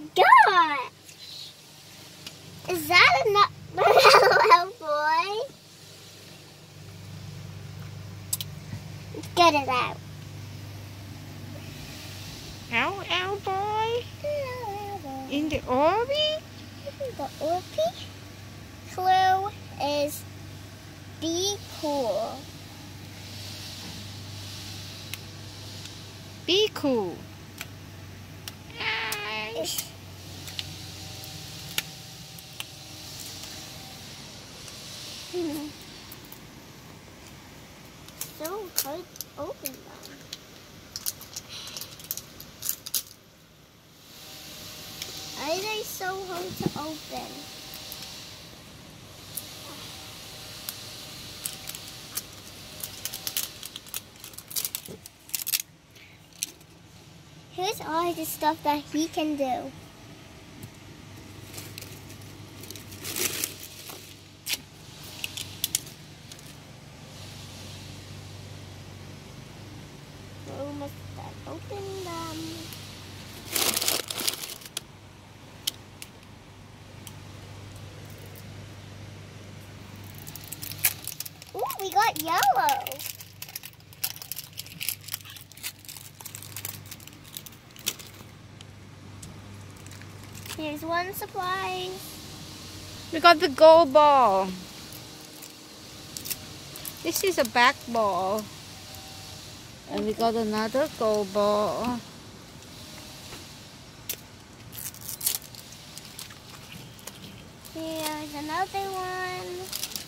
gosh! Is that a marshmallow boy? Let's get it out. Ow, ow, boy. Ow, boy. In the Orbeez? The Orbeez clue is be cool. Be cool. So hard to open them. Why are they so hard to open? Here's all the stuff that he can do. We must start opening them. Ooh, we got yellow. Here's one surprise. We got the gold ball. This is a back ball. And we got another gold ball. Here's another one.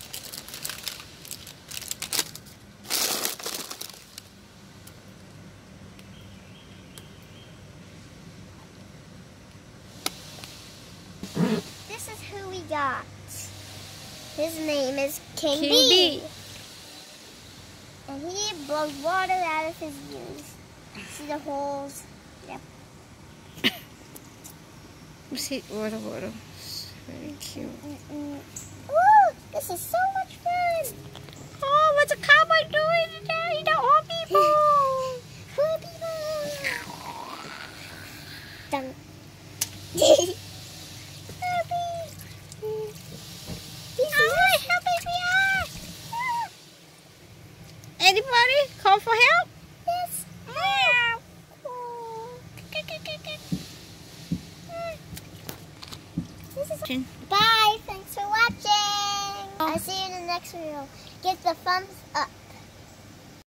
This is who we got. His name is King B. And he blows water out of his ears. See the holes? Yep. See, water. Very cute. Ooh, this is so much fun. Oh, what's a cowboy doing today? The Orbeez ball. Orbeez ball. Dun. Anybody call for help? Yes. Meow. Bye. Thanks for watching. I'll see you in the next video. Give the thumbs up.